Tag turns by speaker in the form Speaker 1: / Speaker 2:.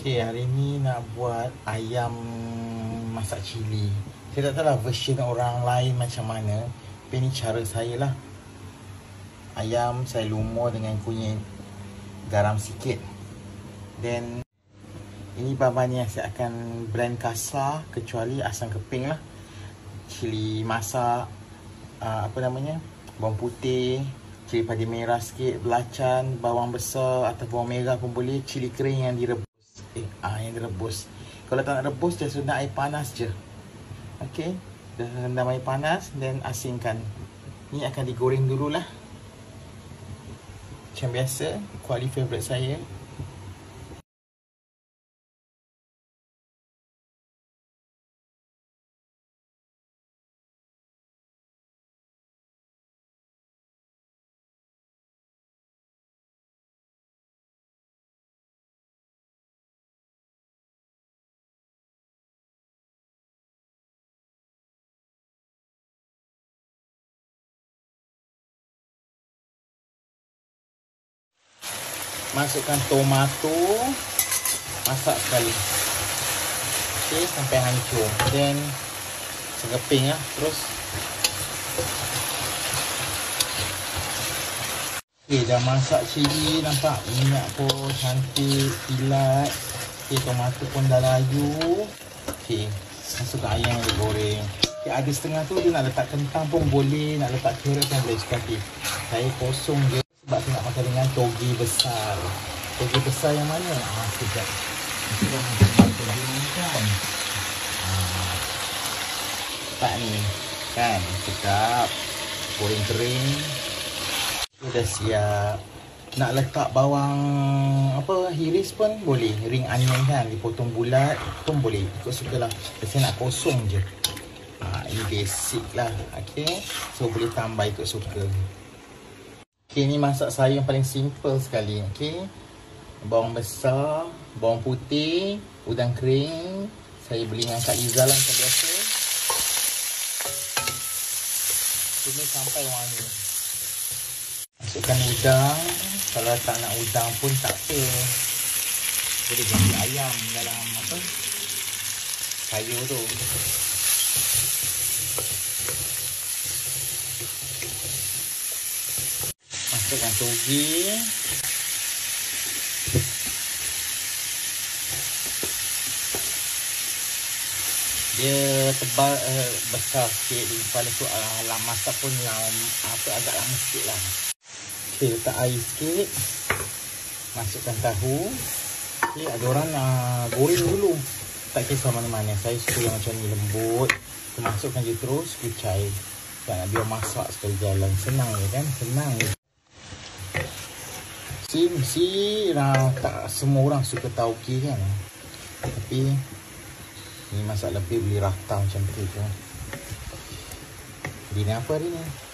Speaker 1: Okay, hari ni nak buat ayam masak cili. Saya tak tahu lah version orang lain macam mana, tapi ni cara saya lah. Ayam saya lumur dengan kunyit, garam sikit. Then ini bahan-bahan yang saya akan blend kasar, kecuali asam keping lah. Cili masak, bawang putih, cili padi merah sikit, belacan, bawang besar atau bawang merah pun boleh. Cili kering yang direbus. Yang direbus. Kalau tak nak rebus, just guna air panas je. Okay, dah rendam air panas, then asingkan. Ni akan digoreng dululah. Macam biasa, kuali favourite saya. Masukkan tomato, masak sekali. Okay, sampai hancur. Then segeping lah. Terus okay, dah masak cili. Nampak minyak pun cantik, kilat. Okay, tomato pun dah layu. Okay, masukkan ayam yang digoreng. Okay, ada setengah tu dia nak letak kentang pun boleh, nak letak carrot pun boleh. Sekali saya kosong je sebab saya nak makan dengan togi besar. Togi besar yang mana? Sekejap. Nampak ni kan, sedap. Goreng kering. Dah siap. Nak letak bawang hiris pun boleh. Ring onion kan, dipotong bulat pun boleh. Ikut suka lah. Saya nak kosong je. Ini basic lah. Okay, so boleh tambah ikut suka. Okay, ni masak saya yang paling simple sekali. Okay, bawang besar, bawang putih, udang kering. Saya beli dengan Kak Liza lah macam biasa. Tumis sampai wangi. Masukkan udang. Kalau tak nak udang pun tak apa, boleh ganti ayam dalam sayur tu. Masukkan togi. Dia tebal, besar sikit. Lepas tu masak pun agak lama sikit lah. Okay, letak air sikit. Masukkan tahu. Okay, ada orang goreng dulu. Tak kisah mana-mana. Saya suka yang macam ni, lembut. Masukkan je terus, kucai. Tak nak biar masak sekali jalan. Senang je kan? Senang je. Tak semua orang suka tauki kan. Tapi ni masak lebih, beli rata macam tu. Dinner apa hari ni?